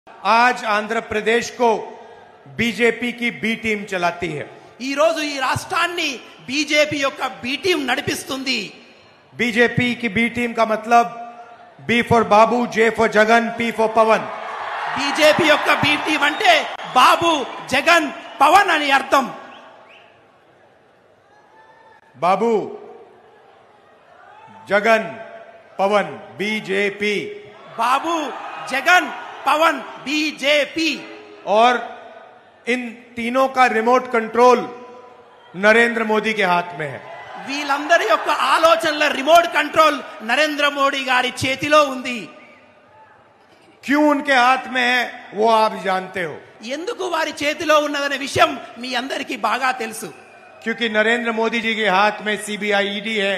आज आंध्र प्रदेश को बीजेपी की बी टीम चलाती है। ఈ రోజు ఈ రాష్ట్రాన్ని బీజేపీ యొక్క బి టీం నడిపిస్తుంది। बीजेपी की बी टीम का मतलब B for Babu, J for Jagan, P for Pawan. BJP యొక్క బి టీం అంటే బాబు, జగన్, పవన్ అని అర్థం। बाबू, जगन, पवन, बीजेपी। బాబు, జగన్, పవన్, బీజేపీ। और इन तीनों का रिमोट कंट्रोल नरेंद्र मोदी के हाथ में है। వీళ్ళందరి యొక్క ఆలోచనల రిమోట్ కంట్రోల్ నరేంద్ర మోడీ గారి చేతిలో ఉంది। क्यों उनके हाथ में है वो आप जानते हो। ఎందుకు వారి చేతిలో ఉన్నదనే విషయం మీ అందరికీ బాగా తెలుసు। क्योंकि नरेंद्र मोदी जी के हाथ में सीबीआई, ईडी है,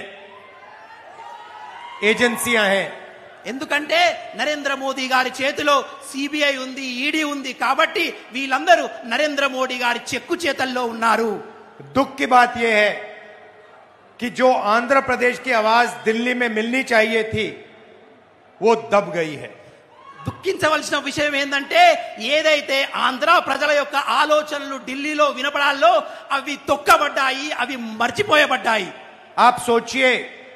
एजेंसियां हैं। ఎందుకంటే నరేంద్ర మోదీ గారి చేతిలో సిబిఐ ఉంది, ఈడీ ఉంది కాబట్టి వీళ్ళందరూ నరేంద్ర మోడీ గారి చెక్కు చేతల్లో ఉన్నారు। दुख की बात यह है कि जो आंध्र प्रदेश की आवाज दिल्ली में मिलनी चाहिए थी वो दब गई है। దుఃఖించవలసిన విషయం ఏంటంటే ఏదైతే ఆంధ్ర ప్రజల యొక్క ఆలోచనలు ఢిల్లీలో వినపడాలో అవి తొక్కబడ్డాయి, అవి మర్చిపోయబడ్డాయి। आप सोचिए,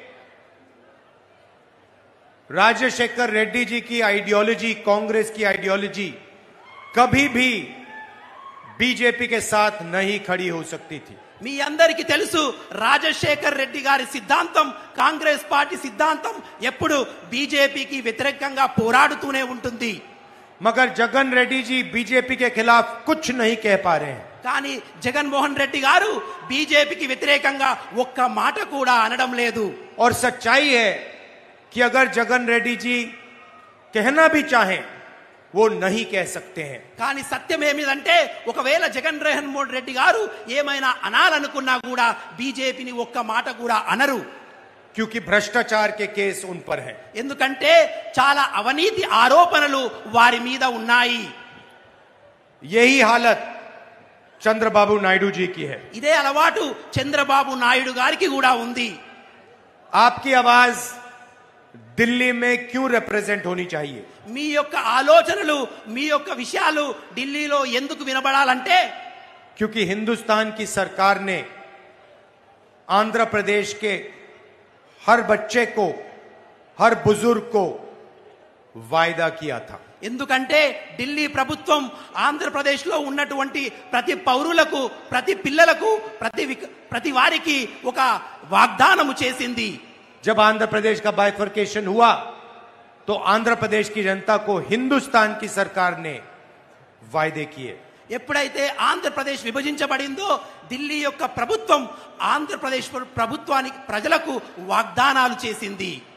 राजशेखर रेड्डी जी की आइडियोलॉजी, कांग्रेस की आइडियोलॉजी कभी भी बीजेपी के साथ नहीं खड़ी हो सकती थी। మీ అందరికీ తెలుసు రాజశేఖర్ రెడ్డి గారి సిద్ధాంతం, కాంగ్రెస్ పార్టీ సిద్ధాంతం ఎప్పుడు బీజేపీకి వ్యతిరేకంగా పోరాడుతూనే ఉంటుంది। मगर जगन रेड्डी जी बीजेपी के खिलाफ कुछ नहीं कह पा रहे हैं। కానీ జగన్మోహన్ రెడ్డి గారు బీజేపీకి వ్యతిరేకంగా ఒక్క మాట కూడా అనడం లేదు। और सच्चाई है कि अगर जगन रेड्डी जी कहना भी चाहें वो नहीं कह सकते हैं। కానీ సత్యం ఏమిటంటే ఒకవేళ జగన్మోహన్ రెడ్డి గారు ఏమైనా అనాలనుకున్నా కూడా బీజేపీని ఒక్క మాట కూడా అనరు। क्योंकि भ्रष्टाचार के केस उन पर हैं। ఎందుకంటే చాలా అవినీతి ఆరోపణలు వారి మీద ఉన్నాయి। यही हालत चंद्रबाबू नायडू जी की है। ఇదే అలవాటు చంద్రబాబు నాయుడు గారికి కూడా ఉంది। आपकी आवाज दिल्ली में क्यों रिप्रेजेंट होनी चाहिए? మీ యొక్క ఆలోచనలు, మీ యొక్క విషయాలు ఢిల్లీలో ఎందుకు వినబడాలంటే क्योंकि हिंदुस्तान की सरकार ने आंध्र प्रदेश के हर बच्चे को, हर बुजुर्ग को वायदा किया था। ఎందుకంటే ఢిల్లీ ప్రభుత్వం ఆంధ్రప్రదేశ్ లో ఉన్నటువంటి ప్రతి పౌరులకు, ప్రతి పిల్లలకు, ప్రతి వారికి ఒక వాగ్దానము చేసింది। जब आंध्र प्रदेश का बाइफर्केशन हुआ तो आंध्र प्रदेश की जनता को हिंदुस्तान की सरकार ने वायदे किए। ఎప్పుడైతే ఆంధ్రప్రదేశ్ విభజించబడిందో ఢిల్లీ యొక్క ప్రభుత్వం ఆంధ్రప్రదేశ్ ప్రభుత్వానికి, ప్రజలకు వాగ్దానాలు చేసింది।